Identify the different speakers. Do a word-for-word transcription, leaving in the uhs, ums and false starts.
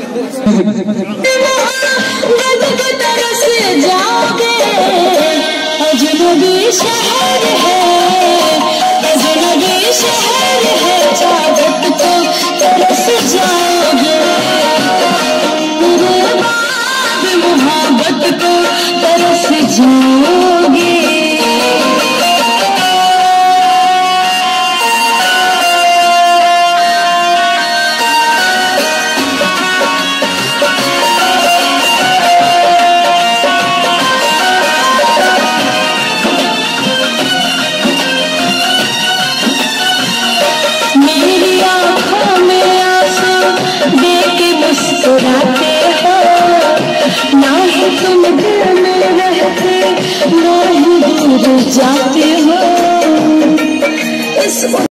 Speaker 1: जाओगे अजनबी शहर है, अजनबी शहर है, चाहत को तरस जाओगे, तेरे बाद मोहब्बत को तरस जाओगे। मुस्कुराते हो ना ही तुम दिल में रहते, ना ही दूर जाते हो।